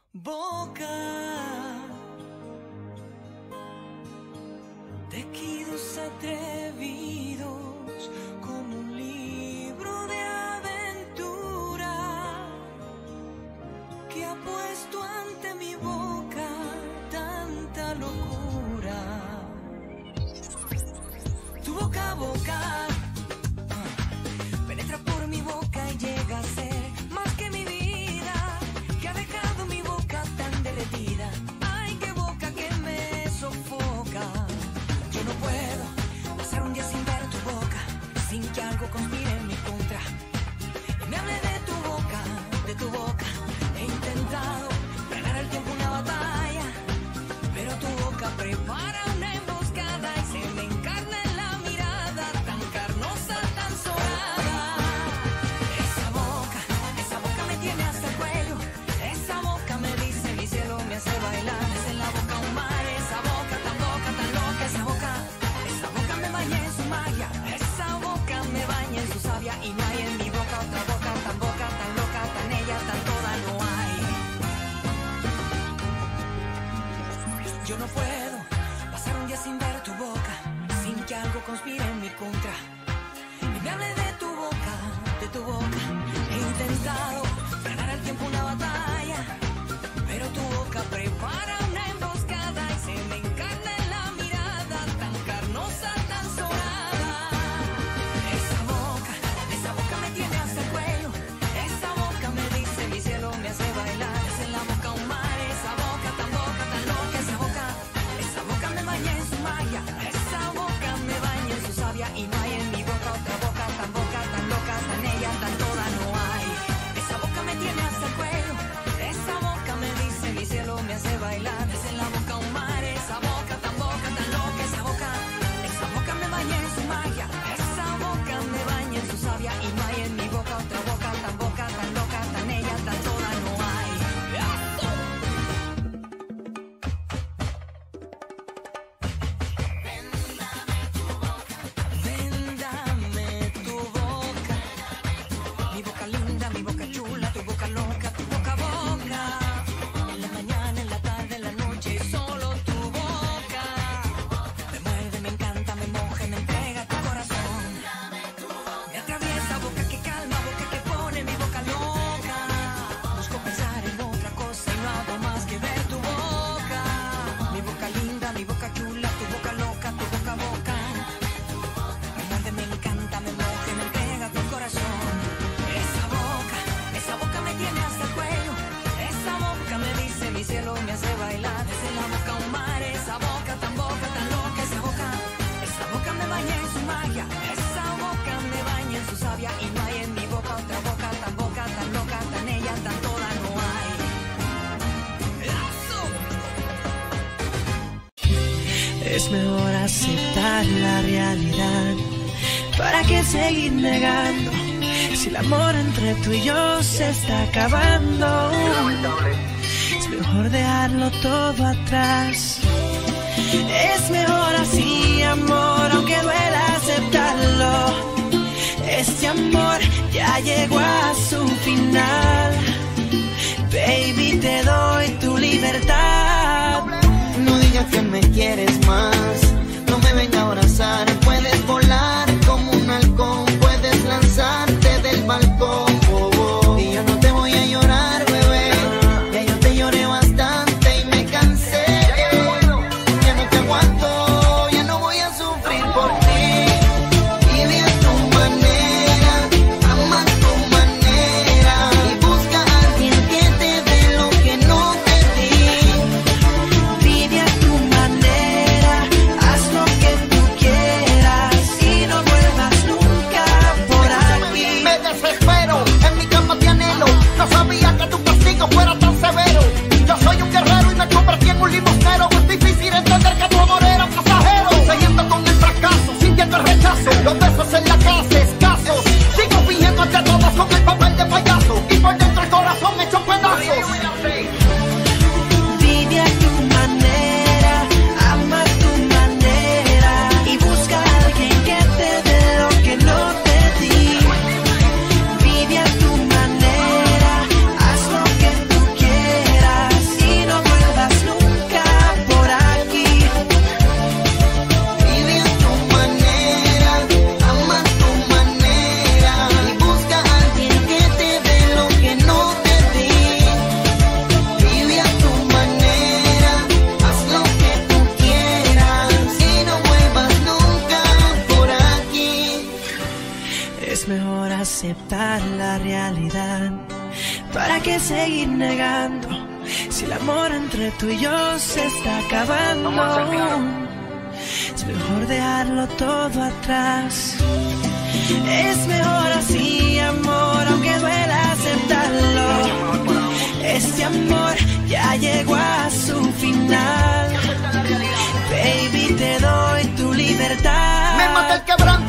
boca, tejidos atrevidos como un libro de aventura que ha puesto ante mi boca tanta locura. Tu boca a boca penetra por mi boca y llega a ser más que mi vida, que ha dejado mi boca tan derretida. Ay, qué boca que me sofoca. Yo no puedo pasar un día sin ver tu boca, sin que algo conspire en mi contra. Y me hable de tu boca, de tu boca. He intentado ganar el tiempo una batalla, pero tu boca prepara una emboscada y se me encarna en la mirada, tan carnosa, tan sonada. Esa boca me tiene hasta el cuello. Esa boca me dice mi cielo, me hace bailar. Es en la boca un mar, esa boca tan loca, tan loca. Esa boca me baña en su magia. Esa boca me baña en su savia. Y no hay en mi boca otra boca tan loca, tan ella, tan toda, no hay. Yo no puedo pasar un día sin ver tu boca, sin que algo conspire en mi contra. Y me hable de tu boca, de tu boca. He intentado ganar el tiempo una batalla, pero tu boca prepara una emboscada y se me encarna en la mirada, tan carnosa, tan sonada. Esa boca me tiene hasta el cuello. Esa boca me dice mi cielo, me hace bailar. Es en la boca un mar, esa boca tan loca, esa boca me baña en su magia. Esa boca me baña en su savia. Y no hay en mi boca otra boca tan loca, tan ella, tan toda, no hay. Esa boca me tiene hasta el cuello. Esa boca me dice mi cielo, me hace bailar. Es en la boca un mar, esa boca tan loca. Esa boca me baña en su magia. Esa boca me baña en su savia. Y no hay en mi boca otra boca tan loca, tan ella, tan toda, no hay. Véndame tu boca, mi boca linda, mi boca chula, tu boca loca, tu boca boca. En la mañana, en la tarde, en la noche, solo tu boca. Me muerde, me encanta, me moja, me entrega tu corazón. Me atraviesa, boca que calma, boca que pone mi boca loca. Busco pensar en otra cosa y no hago más que ver tu boca. Mi boca linda, mi boca chula, tu boca loca, tu boca boca. Me muerde, me encanta, me moja, me entrega tu corazón. Esa boca me tiene hasta el cuello. Esa boca me dice mi cielo, me hace bailar. Es en la boca un mar, esa boca tan loca. Esa boca me baña en su magia. Esa boca me baña en su savia. Y no hay en mi boca otra boca tan loca, tan ella, tan toda, no hay. Es mejor aceptar la realidad. ¿Para qué seguir negando? Si el amor entre tú y yo se está acabando, es mejor dejarlo todo atrás. Es mejor así, amor, aunque duela aceptarlo. Este amor ya llegó a su final. Baby, te doy tu libertad. No digas que me quieres más, no me venga a abrazar. Puedes volar como un halcón, puedes lanzarte del balcón. Y yo no te voy a llorar, bebé. Ya yo te lloré bastante y me cansé. Ya no te aguanto, ya no voy a sufrir por ti. Vive a tu manera, ama a tu manera. Y busca a alguien que te dé lo que no te di. Vive a tu manera, haz lo que tú quieras. Es mejor aceptar la realidad. ¿Para qué seguir negando si el amor entre tú y yo se está acabando? Es mejor dejarlo todo atrás. Es mejor así, amor, aunque duela aceptarlo. Este amor ya llegó a su final. Baby, te doy tu libertad. Me mata el quebranto